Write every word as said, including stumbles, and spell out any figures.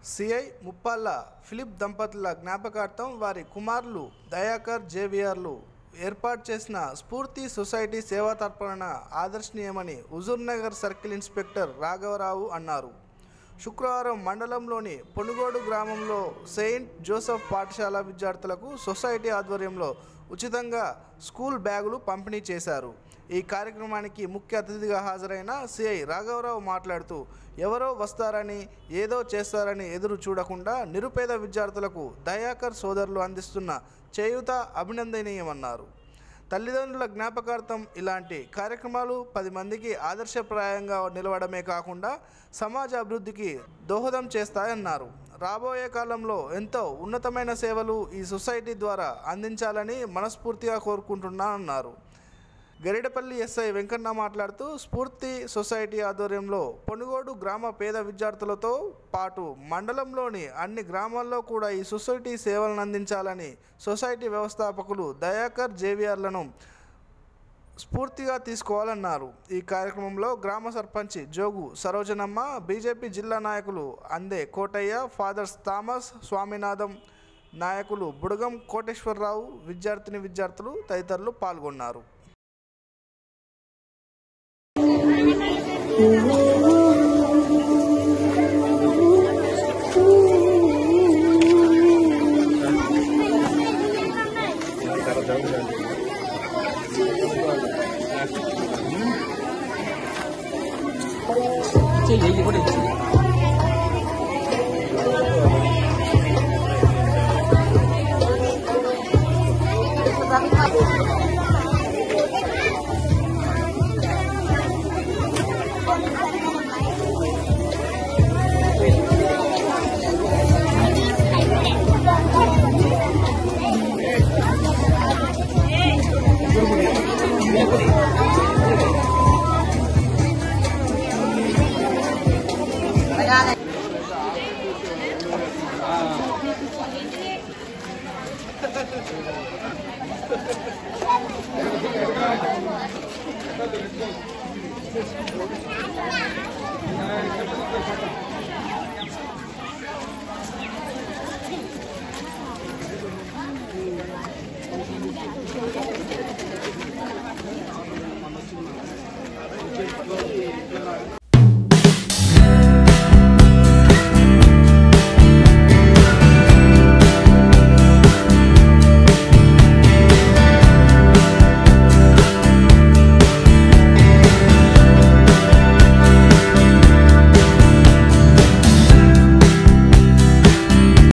CI Muppalla Philip దంపతుల జ్ఞాపకార్థం వారి కుమారులు దయాకర్ జేవిఆర్లు ఏర్పాటు చేసిన స్ఫూర్తి సొసైటీ సేవా తర్పణ ఆదర్శనీయమని హుజూర్నగర్ సర్కిల్ ఇన్స్పెక్టర్ రాఘవరావు అన్నారు. శుక్రవారం మండలంలోని పొనుగోడు గ్రామంలో సెయింట్ జోసెఫ్ పాఠశాల విద్యార్థులకు సొసైటీ ఆధ్వర్యంలో ఉచితంగా స్కూల్ బ్యాగులు పంపిణీ చేశారు. ఈ కార్యక్రమానికి ముఖ్య అతిథిగా హాజరైన సిఐ రాఘవరావు మాట్లాడుతూ ఎవరో వస్తారని ఏదో చేస్తారని ఎదురు చూడకుండా నిరుపేద విద్యార్థులకు దయాకర్ సోదరులు అందిస్తున్న చేయూత అభినందనీయమన్నారు. తల్లిదండ్రుల జ్ఞాపకార్థం ఇలాంటి కార్యక్రమాలు పది మందికి ఆదర్శప్రాయంగా నిలవడమే కాకుండా సమాజ అభివృద్ధికి దోహదం చేస్తాయన్నారు. రాబోయే కాలంలో ఎంతో ఉన్నతమైన సేవలు ఈ సొసైటీ ద్వారా అందించాలని మనస్ఫూర్తిగా కోరుకుంటున్నానన్నారు. గరిడపల్లి ఎస్ఐ వెంకన్న మాట్లాడుతూ స్ఫూర్తి సొసైటీ ఆధ్వర్యంలో పొనుగోడు గ్రామ పేద విద్యార్థులతో పాటు మండలంలోని అన్ని గ్రామాల్లో కూడా ఈ సొసైటీ సేవలను అందించాలని సొసైటీ వ్యవస్థాపకులు దయాకర్ జేవిఆర్లను స్ఫూర్తిగా తీసుకోవాలన్నారు. ఈ కార్యక్రమంలో గ్రామ సర్పంచ్ జోగు సరోజనమ్మ, బీజేపీ జిల్లా నాయకులు అందే కోటయ్య, ఫాదర్స్ థామస్, స్వామినాథం, నాయకులు బుడగం కోటేశ్వరరావు, విద్యార్థిని విద్యార్థులు తదితరులు పాల్గొన్నారు. Thank you.